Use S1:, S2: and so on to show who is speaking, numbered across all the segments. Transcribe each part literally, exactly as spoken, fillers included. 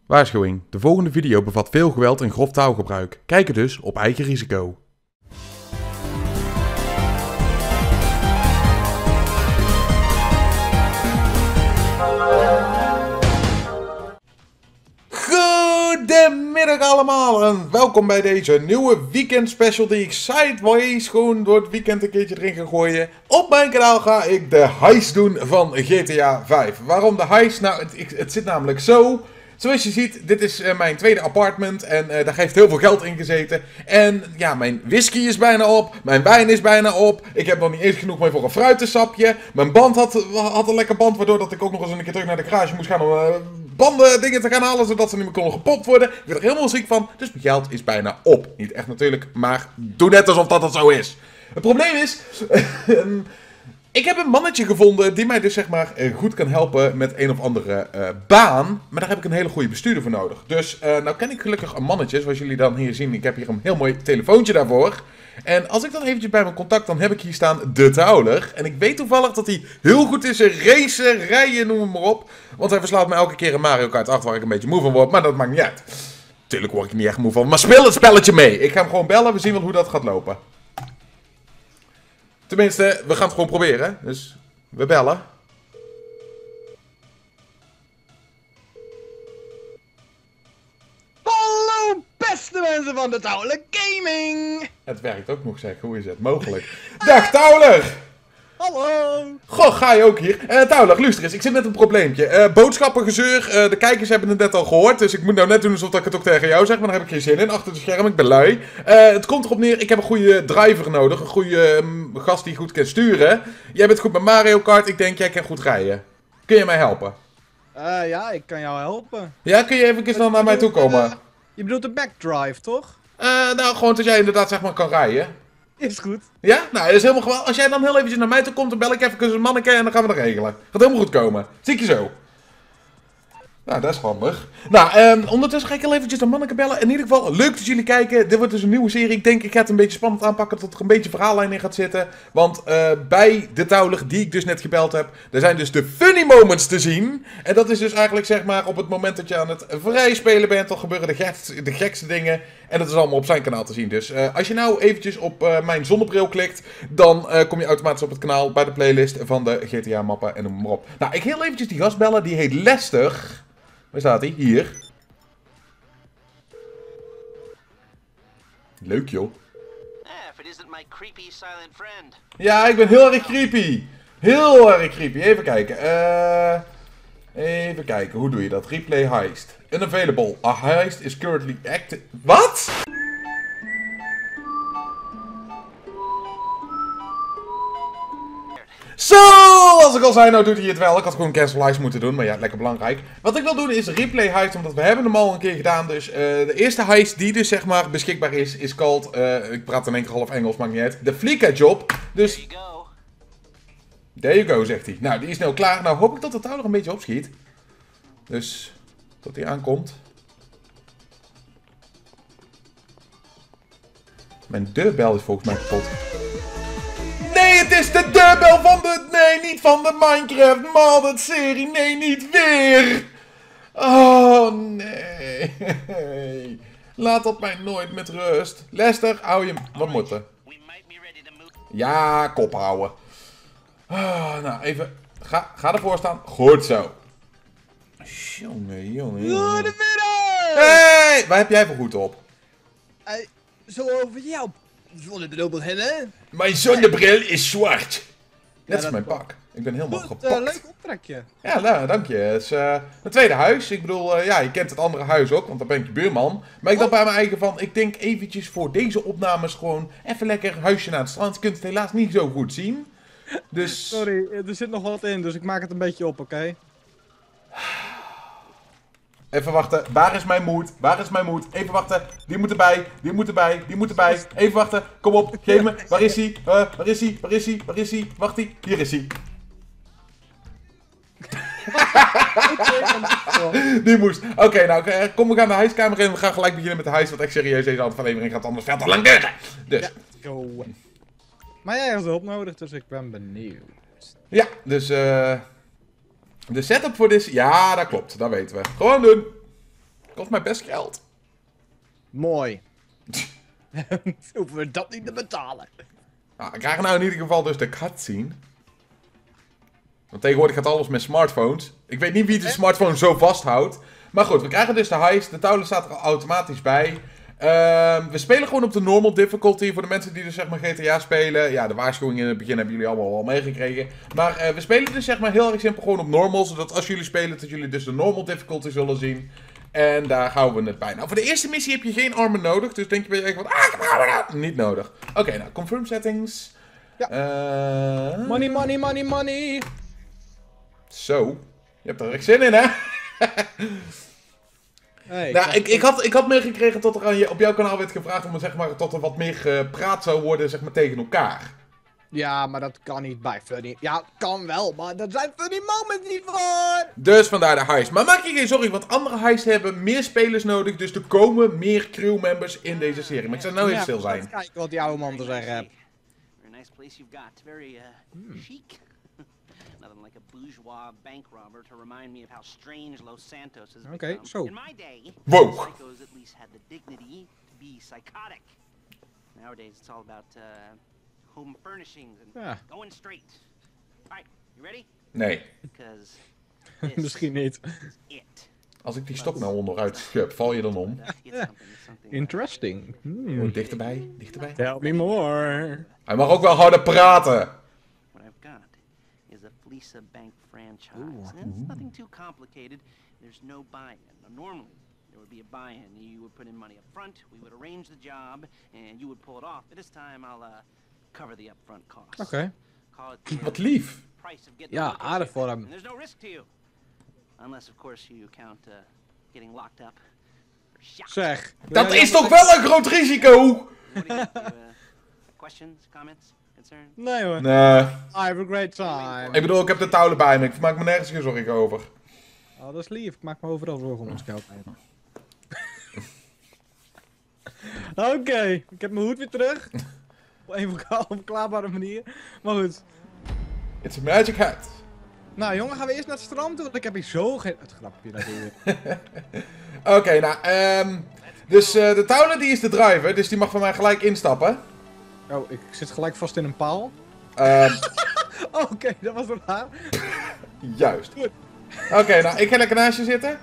S1: Waarschuwing, de volgende video bevat veel geweld en grof taalgebruik. Kijk dus op eigen risico. Goedemiddag allemaal en welkom bij deze nieuwe weekend special die ik sideways gewoon door het weekend een keertje erin ga gooien. Op mijn kanaal ga ik de heist doen van G T A vijf. Waarom de heist? Nou, het, het zit namelijk zo. Zoals je ziet, dit is uh, mijn tweede appartement en uh, daar heeft heel veel geld in gezeten. En ja, mijn whisky is bijna op, mijn wijn is bijna op. Ik heb nog niet eens genoeg meer voor een fruitensapje. Mijn band had, had een lekker band, waardoor dat ik ook nog eens een keer terug naar de garage moest gaan om uh, banden dingen te gaan halen, zodat ze niet meer konden gepopt worden. Ik werd er helemaal ziek van, dus mijn geld is bijna op. Niet echt natuurlijk, maar doe net alsof dat het zo is. Het probleem is... Ik heb een mannetje gevonden die mij dus zeg maar goed kan helpen met een of andere uh, baan. Maar daar heb ik een hele goede bestuurder voor nodig. Dus uh, nou ken ik gelukkig een mannetje, zoals jullie dan hier zien. Ik heb hier een heel mooi telefoontje daarvoor. En als ik dan eventjes bij mijn contact, dan heb ik hier staan de Tauler. En ik weet toevallig dat hij heel goed is in racen, rijden, noem het maar op. Want hij verslaat me elke keer in Mario Kart acht waar ik een beetje moe van word. Maar dat maakt niet uit. Tuurlijk word ik er niet echt moe van, maar speel het spelletje mee. Ik ga hem gewoon bellen, we zien wel hoe dat gaat lopen. Tenminste, we gaan het gewoon proberen. Dus we bellen.
S2: Hallo beste mensen van de Tauler Gaming!
S1: Het werkt ook nog, zeg. Hoe is het mogelijk? Dag Tauler!
S2: Hallo!
S1: Goh, ga je ook hier? Uh, Tauler, luister eens. Ik zit met een probleempje. Uh, boodschappengezeur. Uh, de kijkers hebben het net al gehoord. Dus ik moet nou net doen alsof ik het ook tegen jou zeg. Maar daar heb ik geen zin in. Achter het scherm. Ik ben lui. Uh, het komt erop neer. Ik heb een goede driver nodig. Een goede um, gast die goed kan sturen. Jij bent goed met Mario Kart. Ik denk, jij kan goed rijden. Kun je mij helpen?
S2: Uh, ja, ik kan jou helpen.
S1: Ja, kun je even dan naar mij toe komen? Uh,
S2: je bedoelt de backdrive, toch?
S1: Uh, nou, gewoon dat jij inderdaad zeg maar kan rijden.
S2: Is goed.
S1: Ja? Nou, dat is helemaal geweldig. Als jij dan heel eventjes naar mij toe komt, dan bel ik even een manneke en dan gaan we dat regelen. Gaat helemaal goed komen. Zie ik je zo. Nou, dat is handig. Nou, um, ondertussen ga ik heel eventjes een manneke bellen. In ieder geval, leuk dat jullie kijken. Dit wordt dus een nieuwe serie. Ik denk, ik ga het een beetje spannend aanpakken, dat er een beetje verhaallijn in gaat zitten. Want uh, bij de Tauler, die ik dus net gebeld heb, er zijn dus de funny moments te zien. En dat is dus eigenlijk, zeg maar, op het moment dat je aan het vrij spelen bent, dan gebeuren de gekste, de gekste dingen. En dat is allemaal op zijn kanaal te zien. Dus uh, als je nou eventjes op uh, mijn zonnebril klikt, dan uh, kom je automatisch op het kanaal bij de playlist van de G T A mappen en noem maar op. Nou, ik ga heel eventjes die gast bellen. Die heet Lester. Waar staat hij? Hier. Leuk, joh. Ja, ik ben heel erg creepy. Heel erg creepy. Even kijken. Uh, even kijken. Hoe doe je dat? Replay heist. Unavailable. A heist is currently active. Wat? Zo, als ik al zei, nou doet hij het wel. Ik had gewoon cancel heist moeten doen, maar ja, lekker belangrijk. Wat ik wil doen is replay heist, omdat we hebben hem al een keer gedaan. Dus uh, de eerste heist die dus zeg maar beschikbaar is, is called, uh, ik praat in één keer half Engels, maakt niet uit, de Fleeka Job. Dus, there you go. There you go, zegt hij. Nou, die is nou klaar. Nou hoop ik dat de touw nog een beetje opschiet. Dus, tot hij aankomt. Mijn deurbel is volgens mij kapot. Nee, het is de deurbel van de... Nee, niet van de Minecraft Modded serie. Nee, niet weer. Oh, nee. Laat dat mij nooit met rust. Lester, hou je... Wat moet er? Ja, kop houden. Oh, nou, even... Ga, ga ervoor staan. Goed zo. Jongen, jongen, jongen.
S2: Goedemiddag!
S1: Hey, waar heb jij voor goed op?
S2: Uh, zo over jou. Zonnebril hebben.
S1: Mijn zonnebril is zwart. Net als
S2: ja,
S1: mijn pak. Ik ben helemaal
S2: goed,
S1: gepakt.
S2: Uh, leuk optrekje.
S1: Ja, nou, dank je. Het is uh, mijn tweede huis. Ik bedoel, uh, ja, je kent het andere huis ook, want dan ben ik je buurman. Maar ik dacht bij mijn eigen van, ik denk eventjes voor deze opnames gewoon even lekker huisje naar het strand. Je kunt het helaas niet zo goed zien. Dus...
S2: Sorry, er zit nog wat in, dus ik maak het een beetje op, oké? Okay?
S1: Even wachten. Waar is mijn moed? Waar is mijn moed? Even wachten. Die moet erbij. Die moet erbij. Die moet erbij. Even wachten. Kom op. Geef me. Waar is hij? Uh, waar is hij? Waar is hij? Waar is hij? Wacht hij. Hier is hij. Die moest. Oké, okay, nou kom, we gaan de huiskamer in. We gaan gelijk beginnen met de huis. Want echt serieus, deze aflevering gaat anders veel te lang duren. Dus.
S2: Ja, go. Maar jij hebt hulp nodig, dus ik ben benieuwd.
S1: Ja, dus eh... Uh, de setup voor dit... Ja, dat klopt. Dat weten we. Gewoon doen. Kost mij best geld.
S2: Mooi. Hoeven we dat niet te betalen.
S1: Nou, we krijgen nou in ieder geval dus de cutscene. Want tegenwoordig gaat alles met smartphones. Ik weet niet wie de smartphone zo vasthoudt. Maar goed, we krijgen dus de heist. De touwlen staat er automatisch bij. Uh, we spelen gewoon op de normal difficulty. Voor de mensen die dus zeg maar G T A spelen. Ja, de waarschuwing in het begin hebben jullie allemaal wel meegekregen. Maar uh, we spelen dus zeg maar heel erg simpel gewoon op normal. Zodat als jullie spelen, dat jullie dus de normal difficulty zullen zien. En daar houden we het bij. Nou, voor de eerste missie heb je geen armen nodig. Dus denk je bij je echt van, ah, ik heb armen. Niet nodig. Oké, okay, nou, confirm settings.
S2: Ja.
S1: Uh...
S2: Money, money, money, money.
S1: Zo. Je hebt er echt zin in, hè?
S2: Hey,
S1: nou, ik, ik, had, ik had meegekregen dat er aan je, op jouw kanaal werd gevraagd om zeg maar, tot er wat meer gepraat zou worden zeg maar, tegen elkaar.
S2: Ja, maar dat kan niet bij Funny. Ja, kan wel, maar dat zijn Funny Moments niet voor.
S1: Dus vandaar de heist. Maar maak je geen zorgen, want andere heists hebben meer spelers nodig. Dus er komen meer crewmembers in deze serie. Maar ik zou nou even
S2: Ja,
S1: stil zijn.
S2: Kijk wat die oude man te zeggen heeft.
S3: Very nice place you've got. Very uh, chic. Nothing like a bourgeois bank robber to remind me of how strange Los Santos has
S2: Okay,
S3: become.
S2: so-
S3: In my day,
S1: Wow.
S3: psychos at least had the dignity to be psychotic. Nowadays, it's all about uh, home furnishings and
S2: Ja.
S3: going straight. All right, you ready?
S1: Nee.
S3: Because
S2: Misschien niet.
S3: it.
S1: Als ik die stok nou onderuit schub, val je dan om?
S3: Uh, it's something, it's something.
S2: Interesting. Hmm.
S1: Oh, dichterbij, dichterbij.
S2: Tell me more.
S1: Hij mag ook wel harder praten.
S3: What I've got is a Fleesa Bank franchise. And it's nothing too complicated. There's no buy-in. Now, normally, there would be a buy-in. You would put in money up front, we would arrange the job, and you would pull it off. But this time, I'll uh, cover the upfront costs.
S2: Oké.
S3: Call it the uh,
S1: Wat lief.
S3: price of getting
S2: Ja,
S3: the local
S2: aardig
S3: ship.
S2: voor hem.
S3: And there's no risk to you. Unless, of course, you count uh, getting locked up. or shot.
S2: Zeg.
S1: Dat is toch wel een groot risico?
S3: What do you think? You, uh, questions, comments, concerns?
S2: Nee hoor.
S1: Nee.
S2: I have a great time.
S1: Ik bedoel, ik heb de touwen bij me. Ik maak me nergens geen zorgen over.
S2: Oh, dat is lief. Ik maak me overal zorgen om ons geld heen. Oké, ik heb mijn hoed weer terug. Op een onverklaarbare manier. Maar goed.
S1: It's a magic hat.
S2: Nou jongen, gaan we eerst naar het strand toe, want ik heb hier zo geen... Het grapje natuurlijk.
S1: Oké, okay, nou, ehm... dus uh, de touwen die is de driver, dus die mag van mij gelijk instappen.
S2: Oh, ik zit gelijk vast in een paal.
S1: Ehm...
S2: Oh, oké, dat was wel raar.
S1: Juist. Oké, okay, nou, ik ga lekker naast je zitten.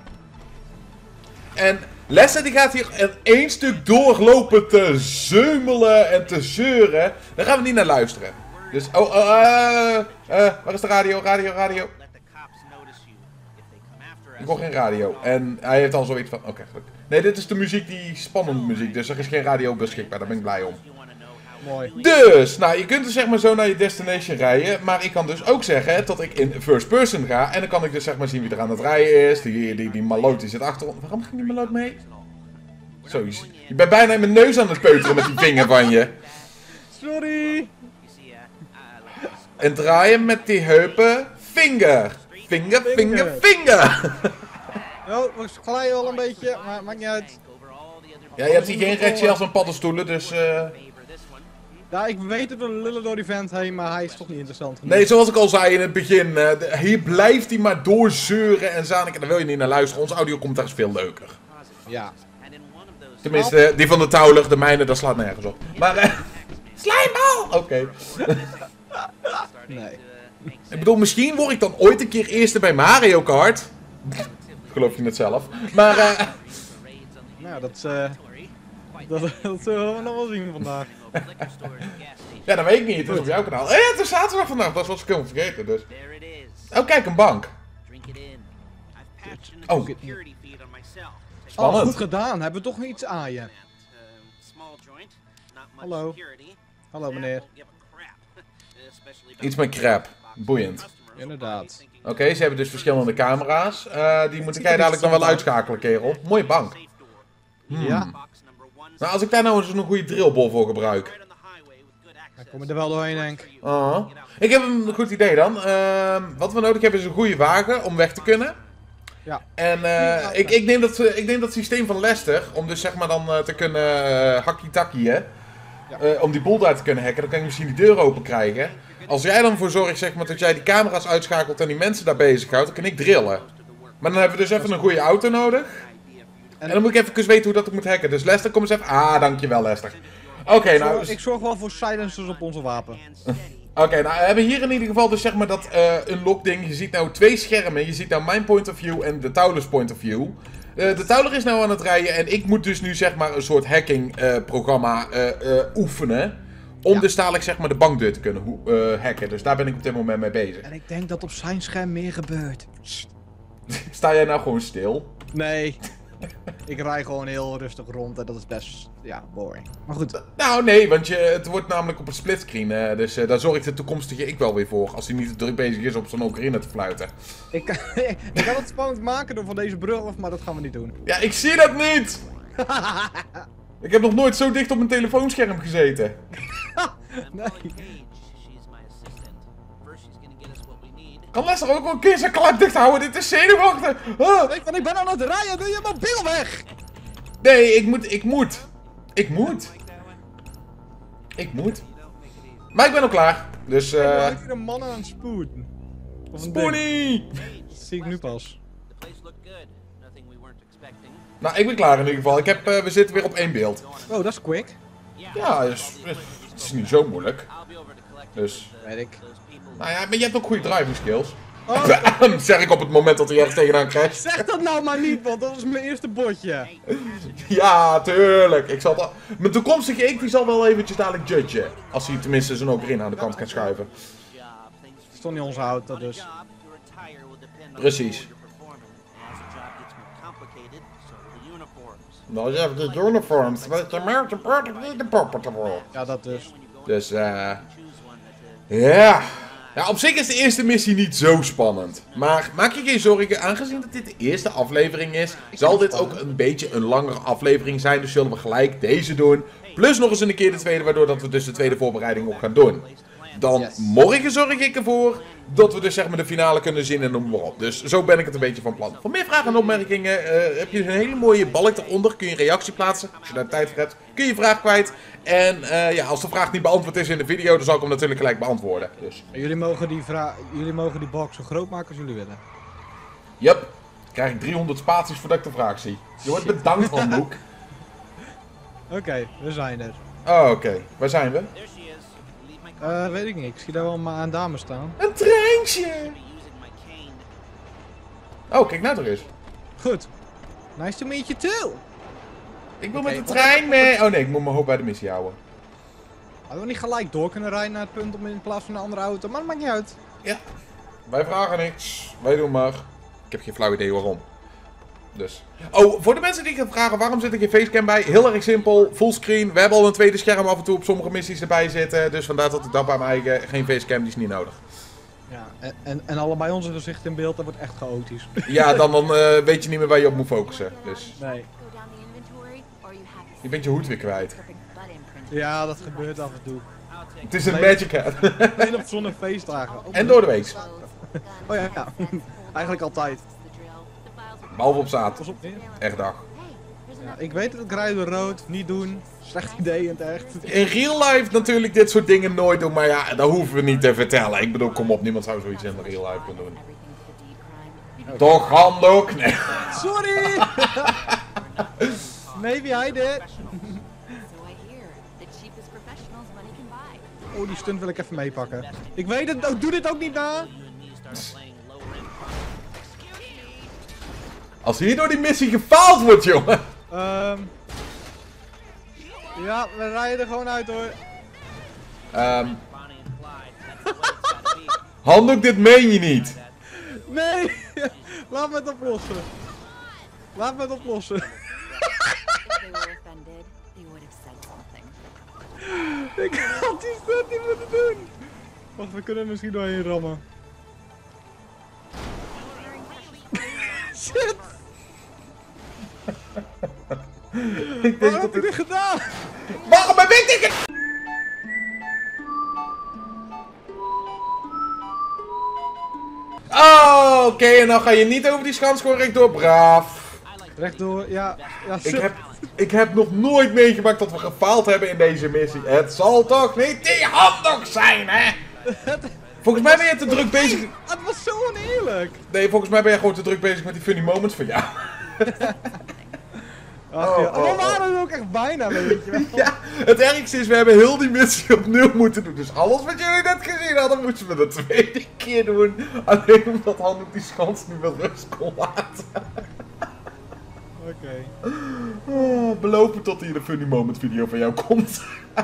S1: En Lessa die gaat hier in één stuk doorlopen te zeumelen en te zeuren. Daar gaan we niet naar luisteren. Dus, oh, uh, uh, uh, waar is de radio? Radio, radio.
S3: Let the cops notice you. If they come after us,
S1: Ik hoor geen radio. En hij heeft al zoiets van, oké, okay, gelukkig. Nee, dit is de muziek, die spannende muziek. Dus er is geen radio beschikbaar, daar ben ik blij om.
S3: you wanna know how
S2: Mooi.
S1: Dus, nou, je kunt dus zeg maar zo naar je destination rijden. Maar ik kan dus ook zeggen dat ik in first person ga. En dan kan ik dus zeg maar zien wie er aan het rijden is. Die, die, die maloot die zit achter ons. Waarom ging die maloot mee? Zo, je, je bent bijna in mijn neus aan het peuteren met die vinger van je.
S2: Sorry.
S3: you see, uh, uh, like this.
S1: En draaien met die heupen. Finger. Finger, finger, finger.
S2: Oh, we glijden al een beetje, maar maakt niet uit.
S3: Over all the other
S1: Ja, je hebt hier geen retje als een paddenstoelen, dus... eh
S3: favor this one.
S2: Ja, ik weet het, we lullen door die vent heen, maar hij is toch niet interessant genoeg.
S1: Nee, zoals ik al zei in het begin. eh, de- hier blijft hij maar doorzeuren en zaniken. Daar wil je niet naar luisteren. Ons audiocommentaar is veel leuker.
S2: Ja.
S3: And in one of those
S1: Tenminste, die van de touwlucht, de mijne, dat slaat nergens op. Maar, eh... Slijmbal! Oké.
S2: Nee.
S1: Ik bedoel, misschien word ik dan ooit een keer eerste bij Mario Kart. Geloof je het zelf. Maar, eh...
S2: Nou, dat, eh dat, dat zullen we nog wel zien vandaag.
S1: ja, dat weet ik niet. Het is op jouw kanaal. Eh, het is zaterdag vandaag. Dat was ik helemaal vergeten, dus...
S3: There it is.
S1: Oh, kijk, een bank.
S3: Drink it in. I've patched in a
S1: Oh.
S3: security feed on myself.
S2: Oh,
S1: Spannend.
S2: goed gedaan. Hebben we toch iets aan je?
S3: Um, small joint, not much
S2: Hallo.
S3: security.
S2: Hallo meneer.
S3: Won't give a crap. Especially about
S1: Iets met crap. Boeiend.
S3: customers
S2: Inderdaad.
S1: Oké, ze hebben dus verschillende camera's. Eh, die moet jij dadelijk dan wel uitschakelen, kerel. Mooie bank.
S3: safe door.
S2: Ja.
S3: Box number one.
S1: Nou, als ik daar nou eens een goede drillbol voor gebruik.
S3: Right on the highway with good access.
S2: Dan kom je er wel doorheen, denk ik.
S1: Ah. Ik heb een goed idee dan. Ehm, wat we nodig hebben is een goede wagen om weg te kunnen.
S2: Ja.
S1: En eh, ik, ik, neem dat, ik neem dat systeem van Lester, om dus zeg maar dan eh, te kunnen uh, hakkie-takkie, hè.
S2: Ja.
S1: Eh, om die boel daar te kunnen hacken, dan kan ik misschien die deur open krijgen. Als jij dan voor zorgt zeg maar, dat jij die camera's uitschakelt en die mensen daar bezighoudt, dan kan ik drillen. Maar dan hebben we dus even een goede auto nodig.
S2: En
S1: En dan moet ik even weten hoe dat ik moet hacken. Dus Lester, kom eens even... Ah, dankjewel Lester. Oké, okay, nou...
S2: Ik zorg wel voor silencers op onze wapen.
S1: Oké, okay, nou we hebben hier in ieder geval dus zeg maar dat uh, unlock ding. Je ziet nou twee schermen. Je ziet nou mijn point of view en de Towler's point of view. Uh, de Towler is nou aan het rijden en ik moet dus nu zeg maar een soort hacking uh, programma uh, uh, oefenen. Om ja. dus dadelijk zeg maar de bankdeur te kunnen uh, hacken. Dus daar ben ik op dit moment mee bezig.
S2: En ik denk dat op zijn scherm meer gebeurt.
S1: Sta jij nou gewoon stil?
S2: Nee. Ik rij gewoon heel rustig rond en dat is best, ja, boring. Maar goed.
S1: Nou, nee, want je, het wordt namelijk op een splitscreen. Uh, dus uh, daar zorgt de toekomstige ik wel weer voor. Als hij niet te druk bezig is op zo'n ocarina te fluiten.
S2: Ik kan, ik kan het spannend maken door van deze brug af, maar dat gaan we niet doen.
S1: Ja, ik zie dat niet! Ik heb nog nooit zo dicht op mijn telefoonscherm gezeten.
S2: Nee.
S1: Kan Lester ook wel een keer zijn klap dicht houden? Dit is zenuwachtig! Ah.
S2: Ik, ik ben aan het rijden, doe je mobiel weg!
S1: Nee, ik moet, ik moet. Ik moet. Ik moet. Maar ik ben al klaar. Dus eh... Uh...
S2: Ik vind een man aan het spoeden.
S1: Spoenie!
S2: Dat zie ik nu pas.
S1: Nou, ik ben klaar in ieder geval. Ik heb, uh, we zitten weer op één beeld.
S2: Oh, dat is quick.
S1: Ja, is, het is niet zo moeilijk. Dus...
S2: Weet ik.
S1: Nou ja, maar je hebt ook goede driving skills.
S2: Oh.
S1: Zeg ik op het moment dat hij ergens tegenaan crasht.
S2: Zeg dat nou maar niet, want dat is mijn eerste botje.
S1: Ja, tuurlijk. Ik zal dat... Mijn toekomstige ik die zal wel eventjes dadelijk judgen. Als hij tenminste zijn ocarina aan de kant kan schuiven.
S2: Het is toch niet onze auto, dus.
S1: Precies. Nou, je hebt de uniforms. Weet je meer te worden niet de poppen te worden.
S2: Ja, dat dus.
S1: Dus, eh... Uh, ja... Ja, op zich is de eerste missie niet zo spannend. Maar maak je geen zorgen, aangezien dat dit de eerste aflevering is, zal dit ook een beetje een langere aflevering zijn. Dus zullen we gelijk deze doen. Plus nog eens een keer de tweede, waardoor dat we dus de tweede voorbereiding ook gaan doen. Dan yes. Morgen zorg ik ervoor dat we dus zeg maar de finale kunnen zien en noem maar op. Dus zo ben ik het een beetje van plan. Voor meer vragen en opmerkingen uh, heb je een hele mooie balk eronder. Kun je een reactie plaatsen. Als je daar tijd voor hebt, kun je je vraag kwijt. En uh, ja, als de vraag niet beantwoord is in de video, dan zal ik hem natuurlijk gelijk beantwoorden. Dus.
S2: Jullie mogen die, jullie mogen die balk zo groot maken als jullie willen.
S1: Yup. Dan krijg ik driehonderd spaties voordat ik de vraag zie. Je wordt bedankt, handboek.
S2: Oké, okay, we zijn er.
S1: Oh, oké. Okay. Waar zijn we?
S2: Uh, weet ik niet. Ik zie daar wel maar een dame staan.
S1: Een treintje! Oh, kijk nou er eens.
S2: Goed. Nice to meet you too.
S1: Ik wil okay, met de trein mee. Oh nee, ik moet mijn hoop bij de missie houden.
S2: Hadden we niet gelijk door kunnen rijden naar het punt om in plaats van een andere auto? Maar dat maakt niet uit.
S1: Ja. Wij vragen niks. Wij doen maar. Ik heb geen flauw idee waarom. Dus. Oh, voor de mensen die gaan vragen waarom zit er geen facecam bij? Heel erg simpel. Fullscreen. We hebben al een tweede scherm af en toe op sommige missies erbij zitten. Dus vandaar dat ik dat bij mijn eigen... Geen facecam, die is niet nodig.
S2: Ja, en, en, en allebei onze gezichten in beeld, dat wordt echt chaotisch.
S1: Ja, dan, dan uh, weet je niet meer waar je op moet focussen. Dus.
S2: Nee.
S1: Je bent je hoed weer kwijt.
S2: Ja, dat gebeurt af en toe.
S1: Het is een magic hat.
S2: Alleen op zon- en feestdagen. Oh,
S1: en door de week.
S2: Oh ja, ja. Eigenlijk altijd.
S1: Behalve op zaterdag. Echt dag.
S2: Ja, ik weet het, ik rijd door rood. Niet doen. Slecht idee in het echt.
S1: In real life natuurlijk dit soort dingen nooit doen. Maar ja, dat hoeven we niet te vertellen. Ik bedoel, kom op. Niemand zou zoiets in real life kunnen doen. Okay. Toch, handdoek? Nee.
S2: Sorry! Maybe I did. Oh, die stunt wil ik even meepakken. Ik weet het, oh, doe dit ook niet na!
S1: Als hierdoor die missie gefaald wordt, jongen!
S2: Um, ja, we rijden er gewoon uit, hoor.
S1: Um, handdoek, dit meen je niet!
S2: Nee! Laat me het oplossen. Laat me het oplossen. Ik had die stunt niet moeten doen. Wacht, we kunnen er misschien doorheen rammen. Shit!
S1: Ik denk
S2: Waarom
S1: dat
S2: heb ik dit gedaan?
S1: Waarom heb ik dit gedaan? Oh, oké, okay, en dan ga je niet over die schans gewoon rechtdoor. Braaf.
S2: Rechtdoor, ja. ja
S1: ik, heb, ik heb nog nooit meegemaakt dat we gefaald hebben in deze missie. Het zal toch niet die handdoek zijn, hè? Volgens mij ben je te druk bezig...
S2: Nee, het was zo oneerlijk.
S1: Nee, volgens mij ben je gewoon te druk bezig met die funny moments van jou.
S2: Ach, ja.
S1: oh,
S2: We
S1: oh.
S2: waren er ook echt bijna, weet je wel.
S1: Ja, het ergste is, we hebben heel die missie opnieuw moeten doen. Dus alles wat jullie net gezien hadden, moesten we de tweede keer doen. Alleen omdat Handdoek die schans nu wel rust kon laten.
S2: Oké.
S1: Oh, beloof me tot hier de funny moment video van jou komt.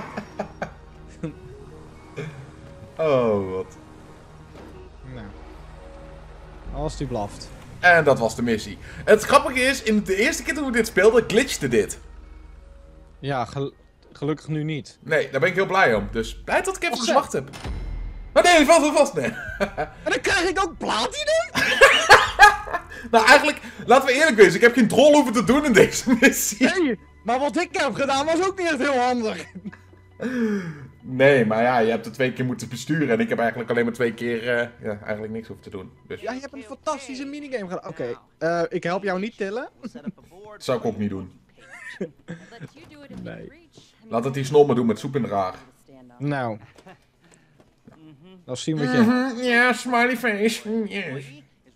S1: Oh, wat.
S2: Nou. Als die blaft.
S1: En dat was de missie. Het grappige is, in de eerste keer toen we dit speelden, glitchte dit.
S2: Ja, gel gelukkig nu niet.
S1: Nee, daar ben ik heel blij om. Dus blij dat ik even
S2: Och,
S1: gewacht heb. Maar nee, vast wel vast, nee.
S2: En dan krijg ik ook platine?
S1: Nou, eigenlijk, laten we eerlijk wezen, ik heb geen drol hoeven te doen in deze missie.
S2: Nee, maar wat ik heb gedaan was ook niet echt heel handig.
S1: Nee, maar ja, je hebt er twee keer moeten besturen en ik heb eigenlijk alleen maar twee keer, uh, ja, eigenlijk niks hoeven te doen. Dus
S2: Ja, je hebt een fantastische minigame gedaan. Oké, okay, uh, ik help jou niet tillen.
S1: dat zou ik ook niet doen.
S2: Nee.
S1: Laat het die snol maar doen met soep in de raar.
S2: Nou. Dan zien we wat je...
S1: Mhm, ja, smiley face. Mm, yes.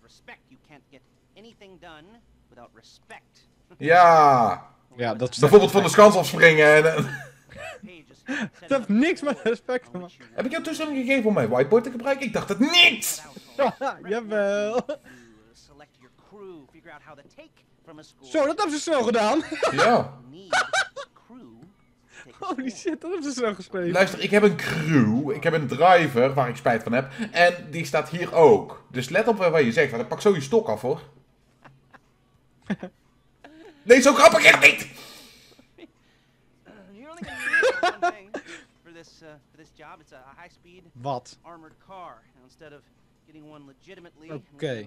S1: Ja.
S2: Ja, dat is...
S1: Bijvoorbeeld van de schans afspringen en... uh,
S2: Dat heeft niks met respect te maken.
S1: Heb ik jou toestemming gegeven om mijn whiteboard te gebruiken? Ik dacht het niet!
S2: Jawel. Zo, dat hebben ze snel gedaan.
S1: Ja.
S2: Holy shit, dat hebben ze snel geschreven.
S1: Luister, ik heb een crew, ik heb een driver waar ik spijt van heb. En die staat hier ook. Dus let op wat je zegt, want ik pak zo je stok af hoor. Nee, zo grappig echt niet!
S2: Wat? Oké.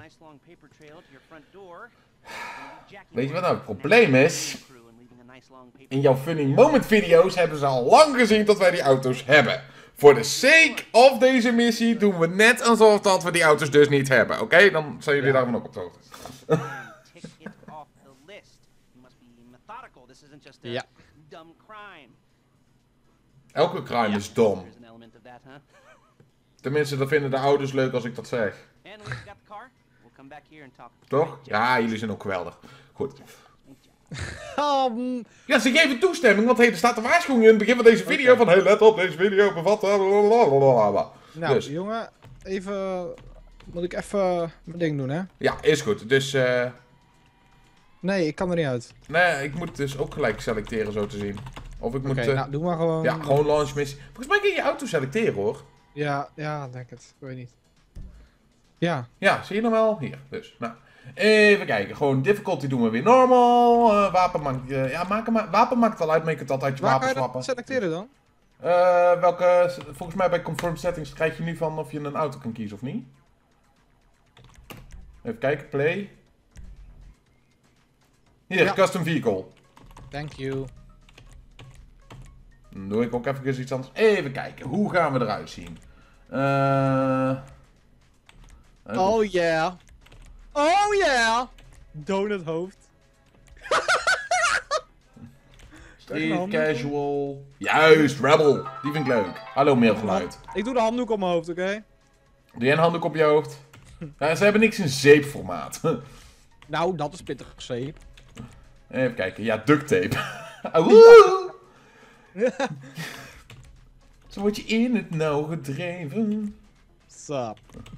S1: Weet je wat nou het probleem is? In jouw funny moment video's hebben ze al lang gezien dat wij die auto's hebben. Voor de sake of deze missie doen we net alsof dat we die auto's dus niet hebben. Oké, okay? Dan zijn jullie ja. daarvan ook op de hoogte.
S2: Ja.
S1: Elke crime is dom. Tenminste, dat vinden de ouders leuk als ik dat zeg. Toch? Ja, jullie zijn ook geweldig. Goed.
S2: Um,
S1: ja, ze geven toestemming, want hey, er staat een waarschuwing in het begin van deze video okay. van hey, let op, deze video bevat...
S2: Nou,
S1: dus.
S2: jongen, even... Moet ik even mijn ding doen, hè?
S1: Ja, is goed. Dus... Uh...
S2: Nee, ik kan er niet uit.
S1: Nee, ik moet dus ook gelijk selecteren, zo te zien. Of ik moet...
S2: Oké,
S1: okay, uh...
S2: nou, doe maar gewoon...
S1: Ja, gewoon launch missie. Volgens mij kun je je auto selecteren, hoor.
S2: Ja, ja, denk het. Ik weet niet. Ja.
S1: Ja, zie je nog wel? Hier, dus. Nou, even kijken. Gewoon difficulty doen we weer normal. Uh, wapen maakt... Uh, ja, maken ma wapen maakt wel uit, maar je kunt altijd je wapen swappen.
S2: Waar selecteren dan?
S1: Uh, welke... Volgens mij bij confirm settings krijg je nu van of je een auto kan kiezen of niet. Even kijken, play. Hier, ja. Custom vehicle.
S2: Thank you.
S1: Dan doe ik ook even iets anders. Even kijken, hoe gaan we eruit zien? Uh...
S2: Oh yeah. Oh yeah. Donut hoofd.
S1: Street casual. Juist, rebel. Die vind ik leuk. Hallo mailgeluid.
S2: Ik doe de handdoek op mijn hoofd, oké? Okay?
S1: Doe jij een handdoek op je hoofd? Ja, ze hebben niks in zeepformaat.
S2: Nou, dat is pittig zeep.
S1: Even kijken. Ja, duct tape. Auwoe! Zo word je in het nauw gedreven.
S2: Sap.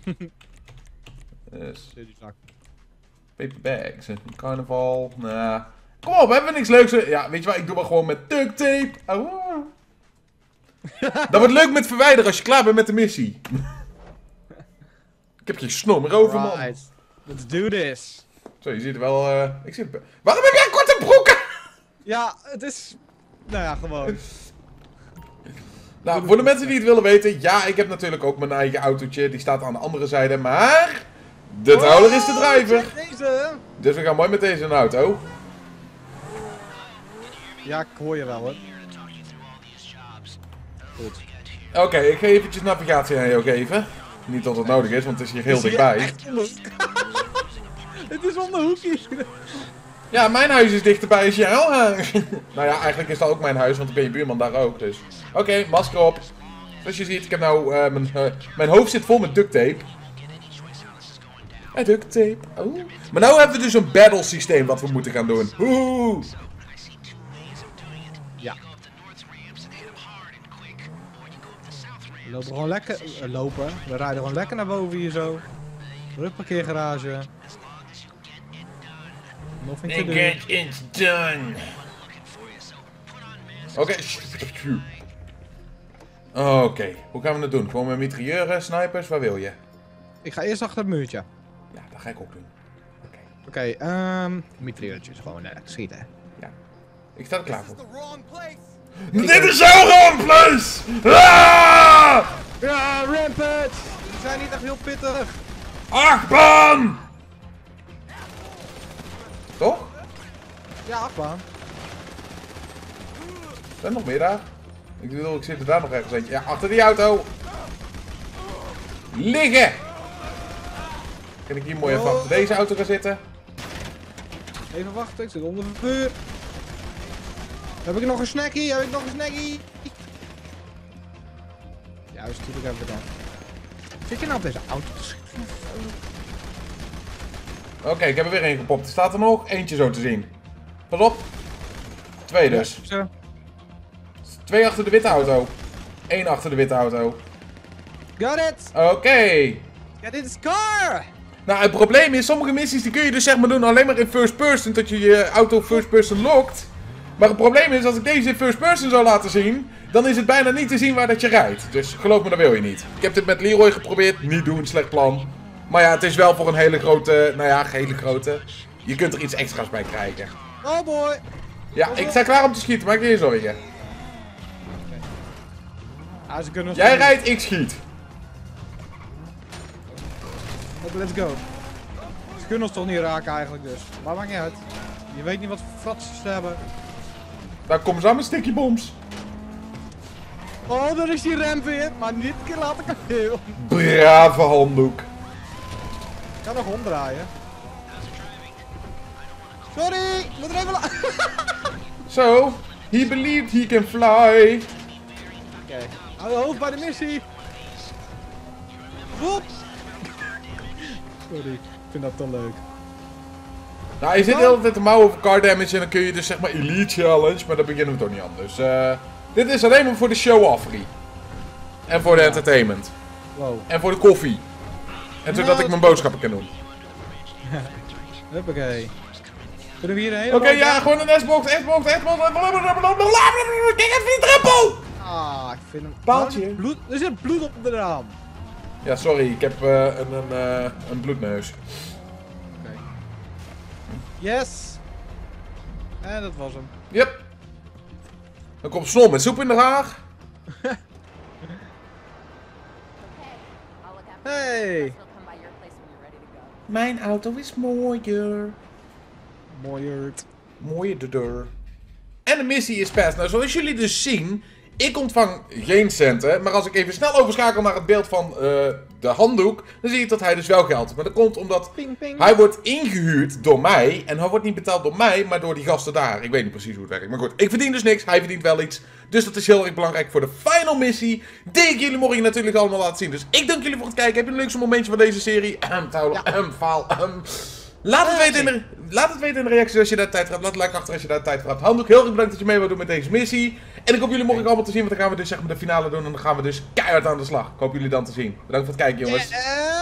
S1: Dus. Paper bags. Carnaval. Nah. Kom op, hebben we niks leuks? Ja, weet je wat? Ik doe maar gewoon met duct tape. Auwoe. Dat wordt leuk met verwijderen als je klaar bent met de missie. Ik heb je snor meer over, man.
S2: Right. Let's do this.
S1: Zo, je ziet er wel... Uh, ik zie het... Waarom heb jij korte broeken?
S2: Ja, het is... Nou ja, gewoon.
S1: Nou, voor de mensen die het willen weten... Ja, ik heb natuurlijk ook mijn eigen autootje. Die staat aan de andere zijde. Maar... De trouwler oh, is de driver.
S2: Deze.
S1: Dus we gaan mooi met deze in de auto.
S2: Ja, ik hoor je wel, hoor. Goed.
S1: Oké, okay, ik ga eventjes navigatie aan jou geven. Niet dat het nodig is, want het is hier heel dichtbij.
S2: Het is om de hoekje.
S1: Ja, mijn huis is dichterbij als jouw huis. Nou ja, eigenlijk is dat ook mijn huis, want ik ben je buurman daar ook. Dus. Oké, okay, masker op. Zoals je ziet, ik heb nou... Uh, mijn, uh, mijn hoofd zit vol met duct tape. Uh, duct tape. Oh. Maar nou hebben we dus een battle systeem wat we moeten gaan doen. Oeh.
S2: We lopen gewoon lekker... Uh, lopen. We rijden gewoon lekker naar boven hier zo. Druk parkeergarage. Nothing to do.
S1: Get it done. Oké. Oké, okay. Hoe gaan we het doen? Gewoon met mitrailleuren, snipers, waar wil je?
S2: Ik ga eerst achter het muurtje.
S1: Ja, dat ga ik ook doen. Oké.
S2: Okay. Oké, okay, um, mitrailleurtjes gewoon uh, schieten.
S1: Ja. Ik sta er klaar voor. Dit is jouw wrong place! Ah!
S2: Ja, Rampage! Die zijn niet echt heel pittig.
S1: Achtbaan! Toch?
S2: Ja, achtbaan.
S1: Zijn er nog meer daar? Ik bedoel, ik zit er daar nog ergens eentje. Ja, achter die auto. Liggen! Kan ik hier mooi even achter deze auto gaan zitten?
S2: Even wachten, ik zit onder het vuur. Heb ik nog een snackie? Heb ik nog een snackie? Juist, natuurlijk hebben we dat. Zit je nou op deze auto te schieten?
S1: Oké, okay, ik heb er weer één gepopt. Er staat er nog eentje zo te zien. Pas op. Twee dus.
S2: Ja,
S1: Twee achter de witte auto. Eén achter de witte auto.
S2: got it!
S1: Oké. Okay.
S2: Get in the car!
S1: Nou, het probleem is, sommige missies die kun je dus zeg maar doen alleen maar in first person, tot je je auto first person lokt. Maar het probleem is, als ik deze in first person zou laten zien, dan is het bijna niet te zien waar dat je rijdt. Dus geloof me, dat wil je niet. Ik heb dit met Leroy geprobeerd, niet doen, slecht plan. Maar ja, het is wel voor een hele grote, nou ja, hele grote. Je kunt er iets extra's bij krijgen.
S2: Oh boy!
S1: Ja, ik sta klaar om te schieten, maak je geen zorgen.
S2: Ah, ze kunnen
S1: Jij rijdt, ik schiet.
S2: Let's go. Ze kunnen ons toch niet raken eigenlijk dus. Maar maakt niet uit. Je weet niet wat voor fratsen ze hebben.
S1: Daar komen ze aan met sticky bombs.
S2: Oh, daar is die ramp weer. Maar dit keer laat ik hem heel.
S1: Brave handdoek.
S2: Ik kan nog omdraaien. Sorry, ik moet er even la...
S1: So, he believed he can fly.
S2: Oké, okay. Hou je hoofd bij de missie. Woep. Sorry, ik vind dat toch leuk.
S1: Nou, je zit de hele tijd te mouwen over car damage en dan kun je dus zeg maar Elite Challenge, maar daar beginnen we toch niet aan. Dus uh, dit is alleen maar voor de show-offerie. En voor de entertainment.
S2: Wow.
S1: En voor de koffie. En zodat ik mijn boodschappen kan doen.
S2: Huppakee. Kunnen we hierheen?
S1: Oké, okay, ja, gewoon een S-box, S-box, S-box. Kijk even die druppel!
S2: Ah, ik vind hem...
S1: Paaltje.
S2: Oh, bloed... Er zit bloed op de raam.
S1: Ja, sorry, ik heb uh, een, een, uh, een bloedneus.
S2: Oké. Okay. Yes! En dat was hem.
S1: Yep. Dan komt Snol met soep in de haag.
S2: Hey!
S1: Mijn auto is mooier.
S2: Mooier.
S1: Mooier de deur. En de missie is past. Nou, zoals jullie dus zien, ik ontvang geen centen. Maar als ik even snel overschakel naar het beeld van uh, de handdoek, dan zie je dat hij dus wel geld heeft. Maar dat komt omdat
S2: ping, ping.
S1: Hij wordt ingehuurd door mij. En hij wordt niet betaald door mij, maar door die gasten daar. Ik weet niet precies hoe het werkt. Maar goed, ik verdien dus niks. Hij verdient wel iets. Dus dat is heel erg belangrijk voor de final missie. Die ik jullie morgen natuurlijk allemaal laten zien. Dus ik dank jullie voor het kijken. Heb je een leukste momentje van deze serie? Ahem, touw,
S2: Ja.
S1: ahem, faal, ahem. Laat het, weten in de, laat het weten in de reacties als je daar tijd voor hebt. Laat een like achter als je daar tijd voor hebt. Handdoek, heel erg bedankt dat je mee wilt doen met deze missie. En ik hoop jullie morgen allemaal te zien, want dan gaan we dus zeg maar de finale doen. En dan gaan we dus keihard aan de slag. Ik hoop jullie dan te zien. Bedankt voor het kijken, jongens.
S2: Yeah.